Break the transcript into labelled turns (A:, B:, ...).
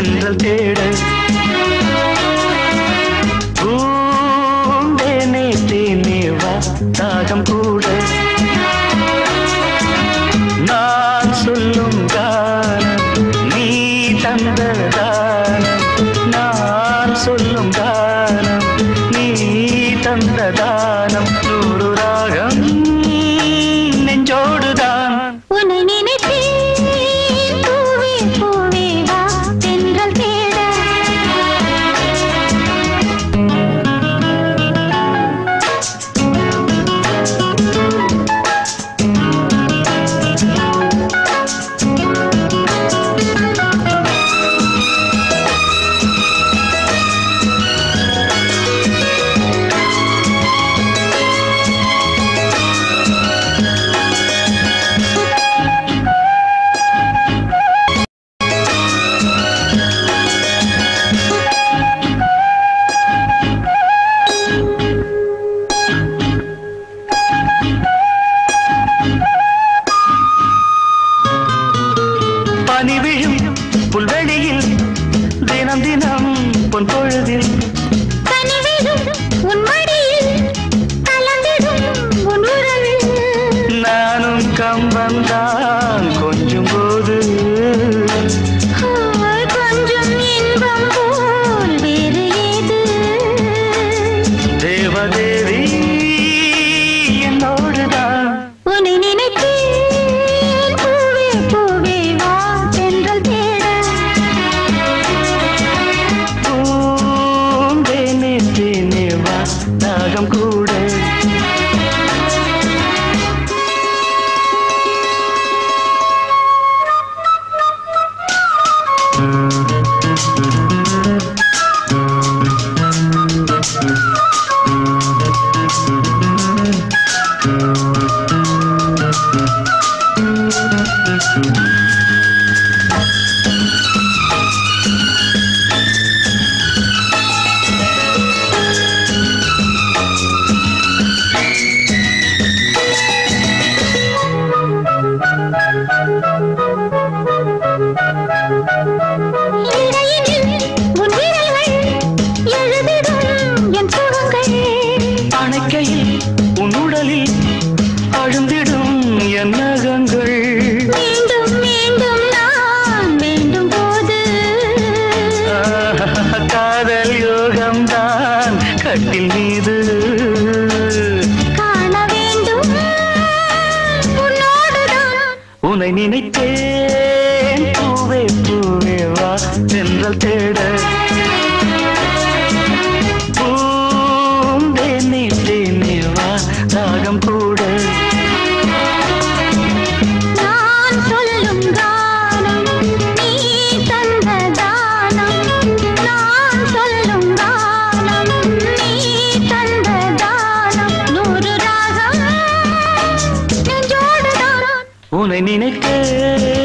A: தென்றல் தேட பூந்தேனே தேனே வா தாகம் கூட நான் சொல்லும் கானம் நீ தந்த தானம் நான் சொல்லும் கானம் நீ தந்த தானம் நூறு ராகம் நெஞ்சோடுதான்
B: உன்னை நினைத்தேன் பூவே பூவே வா தென்றல் தேட
A: பனி விழும் புல்வெளியில் தினம் தினம் பொன் பொழுதில்
B: கனிவிடும் உன் மடியில் கலந்திடும் உன் உறவில்
A: நானும் கம்பந்தான் கொஞ்சம் போது
B: கொஞ்சம் இன்பம் போல் வேறு ஏது
A: தேவதேவி என்னோடுதான்
B: உன்னை நினைத்தேன் பூவே பூவே வா தென்றல் தேட
A: பூந்தேனே தேனே வா தாகம் கூட
B: இடையினில் உன் விரல்கள் எழுதிடும் என் சுகங்கள்
A: அணைக்கையில் உன் உடலில் அழுந்திடும் என் நகங்கள்
B: மீண்டும் மீண்டும் நான் வேண்டும் போது
A: காதல் யோகம்தான் கட்டில் மீது
B: காண வேண்டும் உன்னோடுதான்
A: உன்னை நினைத்தேன் பூவே பூவே வா தென்றல் தேட பூந்தேனே தேனே வா தாகம் கூட
B: நான் சொல்லும் கானம் நீ தந்த தானம் நான் சொல்லும் கானம் நீ தந்த தானம் நூறு ராகம் நெஞ்சோடுதான்
A: உன்னை நினைத்தேன்